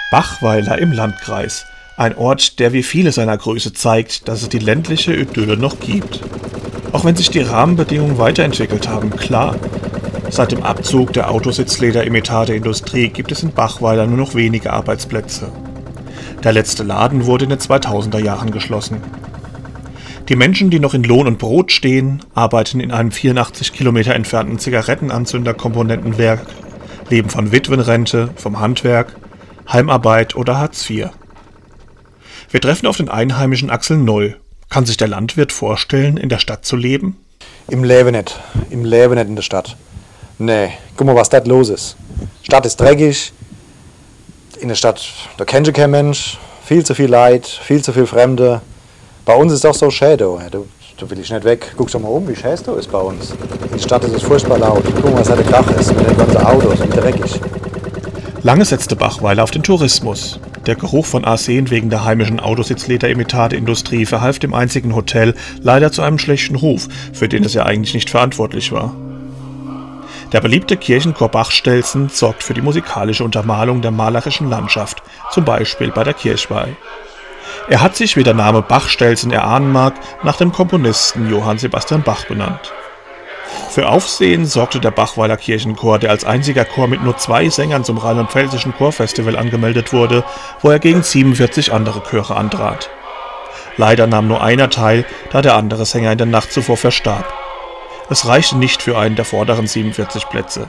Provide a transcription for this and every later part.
Bachweiler im Landkreis. Ein Ort, der wie viele seiner Größe zeigt, dass es die ländliche Idylle noch gibt. Auch wenn sich die Rahmenbedingungen weiterentwickelt haben, klar. Seit dem Abzug der Autositzlederimitate-Industrie gibt es in Bachweiler nur noch wenige Arbeitsplätze. Der letzte Laden wurde in den 2000er Jahren geschlossen. Die Menschen, die noch in Lohn und Brot stehen, arbeiten in einem 84 Kilometer entfernten Zigarettenanzünderkomponentenwerk, leben von Witwenrente, vom Handwerk, Heimarbeit oder Hartz IV. Wir treffen auf den Einheimischen Axel Noll. Kann sich der Landwirt vorstellen, in der Stadt zu leben? Im Leben nicht in der Stadt. Nee, guck mal, was da los ist. Stadt ist dreckig, in der Stadt, da kennt kein Mensch, viel zu viel Leid, viel zu viel Fremde. Bei uns ist es doch so schön, da will ich nicht weg. Guck doch mal um, wie schön es da ist bei uns. In der Stadt ist es furchtbar laut. Guck mal, was da der Krach ist, mit den ganzen Autos und dreckig. Lange setzte Bachweiler auf den Tourismus. Der Geruch von Arsen wegen der heimischen Autositzlederimitate-Industrie verhalf dem einzigen Hotel leider zu einem schlechten Ruf, für den es ja eigentlich nicht verantwortlich war. Der beliebte Kirchenchor Bachstelzen sorgt für die musikalische Untermalung der malerischen Landschaft, zum Beispiel bei der Kirchweih. Er hat sich, wie der Name Bachstelzen erahnen mag, nach dem Komponisten Johann Sebastian Bach benannt. Für Aufsehen sorgte der Bachweiler Kirchenchor, der als einziger Chor mit nur 2 Sängern zum Rheinland-Pfälzischen Chorfestival angemeldet wurde, wo er gegen 47 andere Chöre antrat. Leider nahm nur einer teil, da der andere Sänger in der Nacht zuvor verstarb. Es reichte nicht für einen der vorderen 47 Plätze.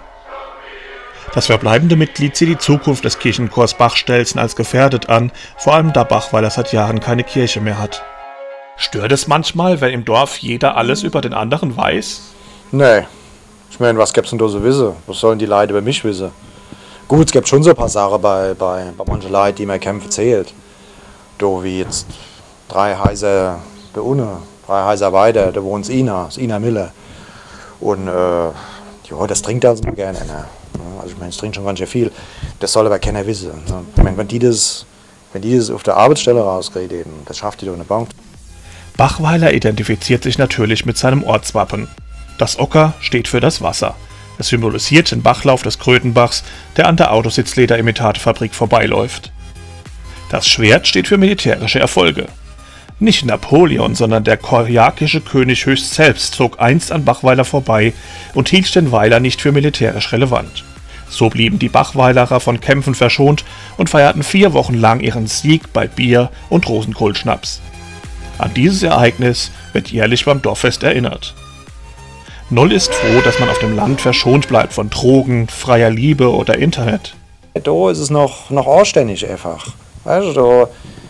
Das verbleibende Mitglied sieht die Zukunft des Kirchenchors Bachstelzen als gefährdet an, vor allem da Bachweiler seit Jahren keine Kirche mehr hat. Stört es manchmal, wenn im Dorf jeder alles über den anderen weiß? Nee, ich meine, was gibt's denn da so wissen? Was sollen die Leute über mich wissen? Gut, es gibt schon so ein paar Sachen bei manchen Leuten, die mir Kämpfe zählt. Da wie jetzt 3 Häuser da unten, 3 Häuser weiter, da wohnt Ina Miller. Und ja, das trinkt also gerne. Ne? Also ich meine, es trinkt schon ganz schön viel. Das soll aber keiner wissen. Ne? Ich meine, wenn die das auf der Arbeitsstelle rauskriegen, das schafft die doch eine Bank. Bachweiler identifiziert sich natürlich mit seinem Ortswappen. Das Ocker steht für das Wasser. Es symbolisiert den Bachlauf des Krötenbachs, der an der Autositzlederimitate-Fabrik vorbeiläuft. Das Schwert steht für militärische Erfolge. Nicht Napoleon, sondern der kojakische König Höchst selbst zog einst an Bachweiler vorbei und hielt den Weiler nicht für militärisch relevant. So blieben die Bachweilerer von Kämpfen verschont und feierten 4 Wochen lang ihren Sieg bei Bier und Rosenkohlschnaps. An dieses Ereignis wird jährlich beim Dorffest erinnert. Noll ist froh, dass man auf dem Land verschont bleibt von Drogen, freier Liebe oder Internet. Da ist es noch anständig einfach. Weißt du,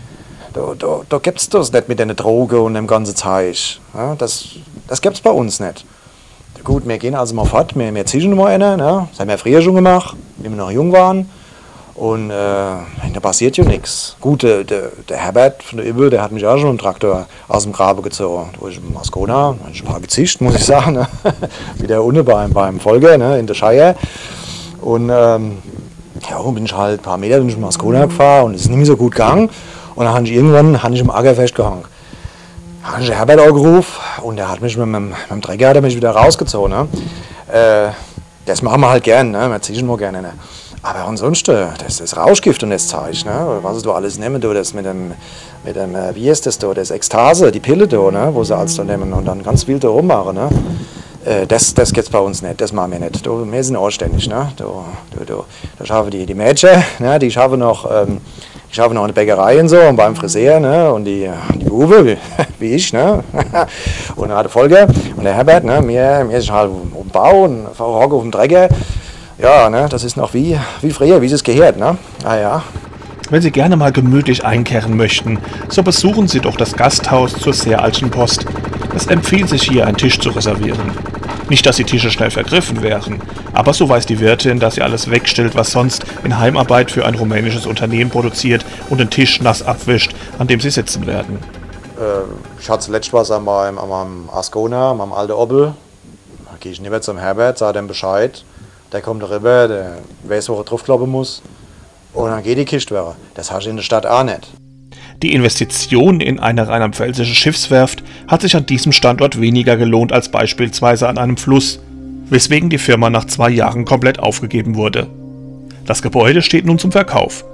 da gibt es das nicht mit den Drogen und dem ganzen Zeug. Ja, das gibt es bei uns nicht. Gut, wir gehen also mal fort, wir ziehen mal eine, ne? Das haben wir früher schon gemacht, wie wir noch jung waren. Und da passiert ja nichts. Gut, der Herbert von der Ibbel, der hat mich auch schon mit dem Traktor aus dem Graben gezogen. Da war ich in Ascona, da habe ich ein paar gezischt, muss ich sagen. Ne? Wie der unten beim Folger, ne? In der Scheier. Und ja, bin ich halt ein paar Meter in Ascona gefahren und es ist nicht mehr so gut gegangen. Und dann habe ich irgendwann im Acker festgehangen. Da habe ich den Herbert auch gerufen und der hat mich mit dem Trecker hat er mich wieder rausgezogen. Ne? Das machen wir halt gern, ne? Wir ziehen wir gerne. Ne? Aber ansonsten, das Rauschgift und das Zeug, ne? Was du alles nehmen, du, das mit dem wie ist das da, das Ekstase, die Pille da, ne? Wo sie alles da nehmen und dann ganz wild da rummachen. Ne? Das gibt's bei uns nicht, das machen wir nicht. Wir sind anständig. Ne? Da schaffen die Mädchen, ne? Die schaffen noch eine Bäckerei und so und beim Friseur, ne? Und die Uwe, wie ich, ne? Und dann der Volker und der Herbert, ne? Wir sind halt auf dem Bau und hocken auf dem Trecker. Ja, ne? Das ist noch wie früher, wie es gehört, ne? Ah ja. Wenn Sie gerne mal gemütlich einkehren möchten, so besuchen Sie doch das Gasthaus zur sehr alten Post. Es empfiehlt sich hier, einen Tisch zu reservieren. Nicht, dass die Tische schnell vergriffen wären, aber so weiß die Wirtin, dass sie alles wegstellt, was sonst in Heimarbeit für ein rumänisches Unternehmen produziert und den Tisch nass abwischt, an dem sie sitzen werden. Ich hatte zuletzt was am Ascona, am alten Obbel. Da gehe ich nicht mehr zum Herbert, sage dem Bescheid. Der kommt rüber, der weiß, wo er draufkloppen muss. Und dann geht die Kiste weg. Das hast du in der Stadt auch nicht. Die Investition in eine rheinland-pfälzische Schiffswerft hat sich an diesem Standort weniger gelohnt als beispielsweise an einem Fluss, weswegen die Firma nach 2 Jahren komplett aufgegeben wurde. Das Gebäude steht nun zum Verkauf.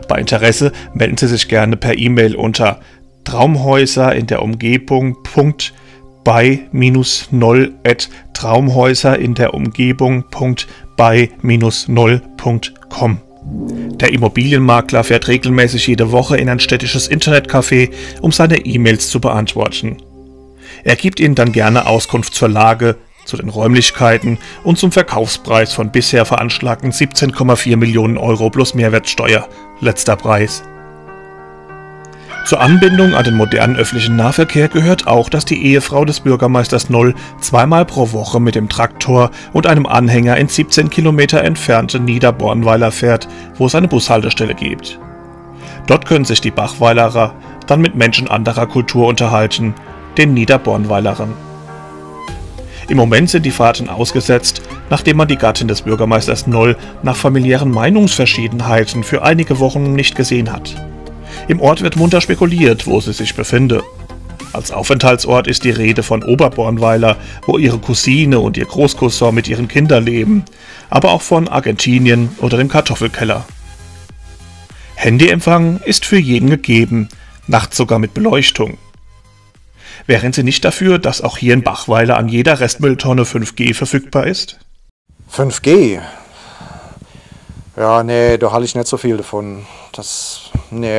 Bei Interesse melden Sie sich gerne per E-Mail unter traumhäuserinderumgebung.bei-0@traumhäuserinderumgebung.bei-0.com. Der Immobilienmakler fährt regelmäßig jede Woche in ein städtisches Internetcafé, um seine E-Mails zu beantworten. Er gibt Ihnen dann gerne Auskunft zur Lage, zu den Räumlichkeiten und zum Verkaufspreis von bisher veranschlagten 17,4 Millionen Euro plus Mehrwertsteuer, letzter Preis. Zur Anbindung an den modernen öffentlichen Nahverkehr gehört auch, dass die Ehefrau des Bürgermeisters Noll zweimal pro Woche mit dem Traktor und einem Anhänger ins 17 Kilometer entfernte Niederbornweiler fährt, wo es eine Bushaltestelle gibt. Dort können sich die Bachweilerer dann mit Menschen anderer Kultur unterhalten, den Niederbornweilern. Im Moment sind die Fahrten ausgesetzt, nachdem man die Gattin des Bürgermeisters Noll nach familiären Meinungsverschiedenheiten für einige Wochen nicht gesehen hat. Im Ort wird munter spekuliert, wo sie sich befinde. Als Aufenthaltsort ist die Rede von Oberbornweiler, wo ihre Cousine und ihr Großcousin mit ihren Kindern leben, aber auch von Argentinien oder dem Kartoffelkeller. Handyempfang ist für jeden gegeben, nachts sogar mit Beleuchtung. Wären Sie nicht dafür, dass auch hier in Bachweiler an jeder Restmülltonne 5G verfügbar ist? 5G? Ja, nee, da halte ich nicht so viel davon. Das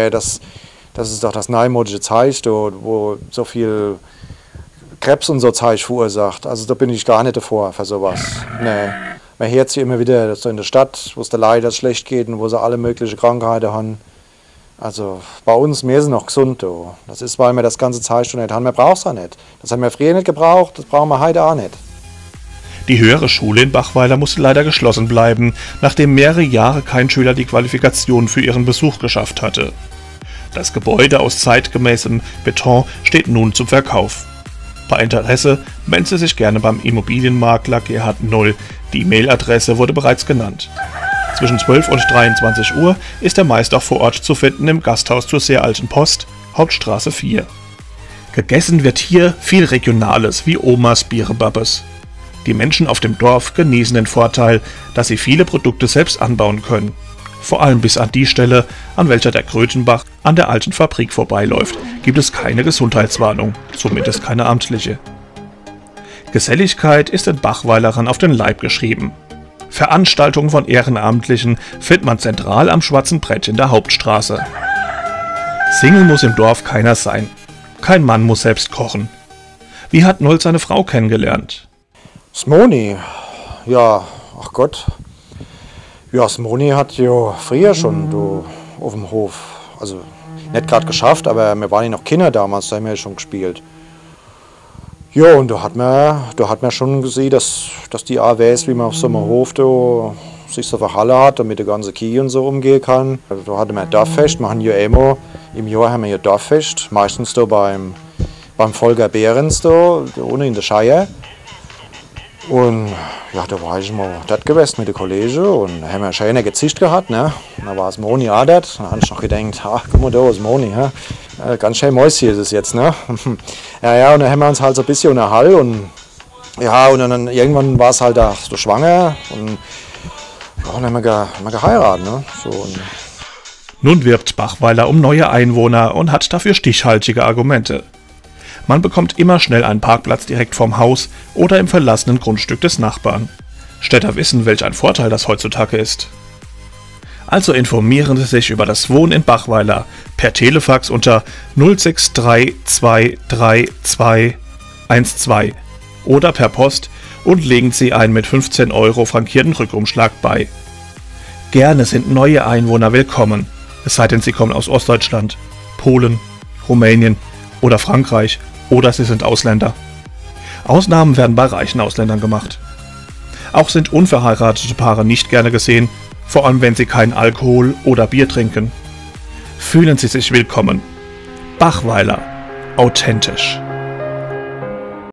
ist doch das neumodische Zeug, wo so viel Krebs und so Zeug verursacht. Also da bin ich gar nicht davor für sowas. Nee. Man hört sie immer wieder, so in der Stadt, wo es der Leuten schlecht geht und wo sie alle möglichen Krankheiten haben. Also bei uns, wir sind noch gesund. Do. Das ist, weil wir das ganze Zeug schon nicht haben. Wir brauchen es auch nicht. Das haben wir früher nicht gebraucht, das brauchen wir heute auch nicht. Die höhere Schule in Bachweiler musste leider geschlossen bleiben, nachdem mehrere Jahre kein Schüler die Qualifikation für ihren Besuch geschafft hatte. Das Gebäude aus zeitgemäßem Beton steht nun zum Verkauf. Bei Interesse melden Sie sich gerne beim Immobilienmakler Gerhard Noll. Die Mailadresse wurde bereits genannt. Zwischen 12 und 23 Uhr ist er meist auch vor Ort zu finden im Gasthaus zur sehr alten Post, Hauptstraße 4. Gegessen wird hier viel Regionales wie Omas Bierebabbes. Die Menschen auf dem Dorf genießen den Vorteil, dass sie viele Produkte selbst anbauen können. Vor allem bis an die Stelle, an welcher der Krötenbach an der alten Fabrik vorbeiläuft, gibt es keine Gesundheitswarnung, zumindest keine amtliche. Geselligkeit ist den Bachweilerern auf den Leib geschrieben. Veranstaltungen von Ehrenamtlichen findet man zentral am Schwarzen Brett in der Hauptstraße. Single muss im Dorf keiner sein. Kein Mann muss selbst kochen. Wie hat Noll seine Frau kennengelernt? Smoni, ja, ach Gott. Ja, Smoni hat ja früher schon auf dem Hof, also nicht gerade geschafft, aber wir waren ja noch Kinder damals, da haben wir ja schon gespielt. Ja, und da hat man schon gesehen, dass die auch weiß, wie man auf so einem Hof da sich so verhalten hat, damit der ganze Kiel und so umgehen kann. Also, da hatten wir ein Dorffest, machen ja immer, im Jahr haben wir ja Dorffest, meistens da beim Volker Behrens da unten in der Scheier. Und ja, da war ich mal dort gewesen mit den Kollegen und haben wir schöne Gesicht gehabt, ne? Und da war das Moni auch dort. Da habe ich noch gedacht, ach, guck mal da, das Moni, ja? Ganz schön Mäuschen ist es jetzt, ne? Ja, und dann haben wir uns halt so ein bisschen unterhalten und ja, und dann irgendwann war es halt da so schwanger und ja, dann haben wir geheiratet, ne? So, und Nun wirbt Bachweiler um neue Einwohner und hat dafür stichhaltige Argumente. Man bekommt immer schnell einen Parkplatz direkt vorm Haus oder im verlassenen Grundstück des Nachbarn. Städter wissen, welch ein Vorteil das heutzutage ist. Also informieren Sie sich über das Wohnen in Bachweiler per Telefax unter 063232212 oder per Post und legen Sie einen mit 15 € frankierten Rückumschlag bei. Gerne sind neue Einwohner willkommen, es sei denn, sie kommen aus Ostdeutschland, Polen, Rumänien oder Frankreich oder sie sind Ausländer. Ausnahmen werden bei reichen Ausländern gemacht. Auch sind unverheiratete Paare nicht gerne gesehen, vor allem wenn sie keinen Alkohol oder Bier trinken. Fühlen Sie sich willkommen. Bachweiler. Authentisch.